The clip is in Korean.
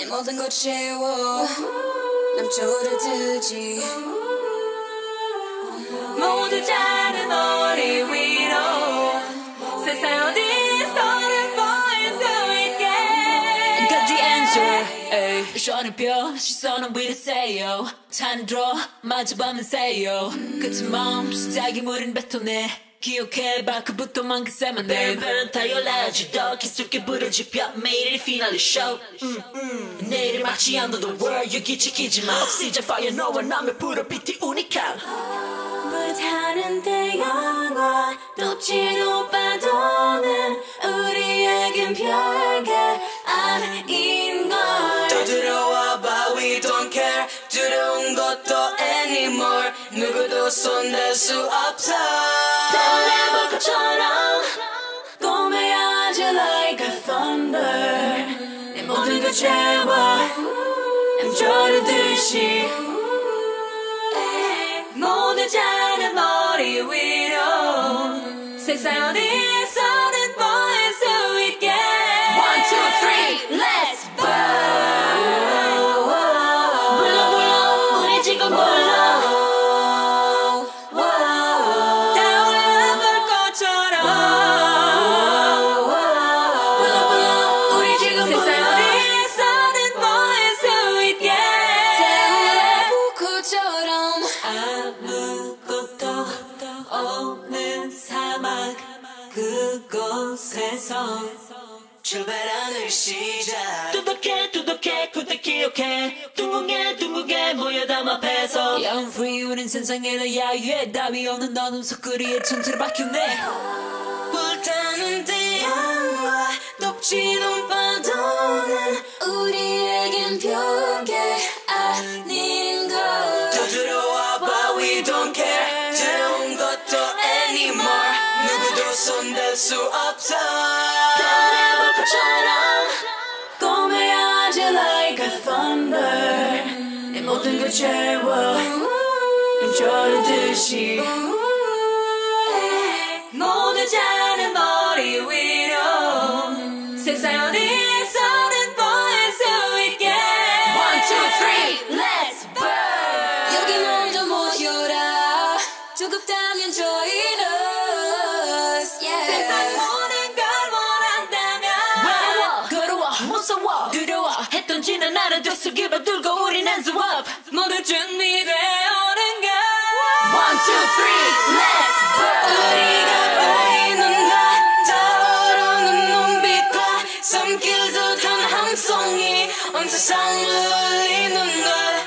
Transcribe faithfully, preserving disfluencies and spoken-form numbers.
모든 걸 채워 남초를 드지 모두 자는 우리 위로 세상 어디서든 보일 수 있게 I got the answer 에이 쇼는표 시선은 위로세요 타는 들어 마주보면 세요 끝이 멈 시작이 물은 뱉어내 기억해 바크부터만 그 쌤은 내 뱀 타열라지 더 깊숙이 부러지펴 매일이 피날레 쇼 음, 음. 내일이 마치 안도도 world 여기 지키지 마 Oxygen fire 너와 남의 불을 빛이 우니까 불타는 태양과 돛지 높아도는 우리에겐 별게 아닌걸 또 들어와봐 we don't care 두려운 것도 anymore 누구도 손댈 수 없어 떠나볼 것처럼 꼬매야지 like a thunder 내 모든 걸 채워 햄조르듯이 모두 자는 머리 위로 세상 어디서든 보일 수 있게 One, two, three, let's burn 불러 불러 우리 지금 불러 타올라볼 것처럼 불러 불러 우리 지금 세상 어디서든 보일 수 있게 태올라볼 것처럼 아무것도 없는 사막 그곳에서 출발하는 시작 두둑해 두둑해 그때 기억해 둥근게 둥근게 모여담 앞에서 Young free 우린 세상에 너 야유해 답이 없는 너는 속구리에 천체로 박혔네 불타는 태양과 덥지 높아도는 우리에겐 별게 아닌걸 더 들어와봐 we don't care 두려운 것도 anymore 누구도 손댈 수 없어 떠나볼 것처럼 꼬매야지 like a thunder 내 모든 걸 채워 햄조르듯이 모두 자는 머리 위로 세상 어디서든 보일 수 있게 One, two, three, let's burn 여기 모두 모여라 두껍다면 join us yeah. 세상 모든 걸 원한다면 외로워 걸어와 무서워 두려워 했던 지난 날은 되새기며 들고 우린 hands up 모두 준비되어오는가 One, two, three, let's burn 우리가 보이는 것 타오르는 눈빛과 손길 듯한 함성이 온 세상을 울리는 걸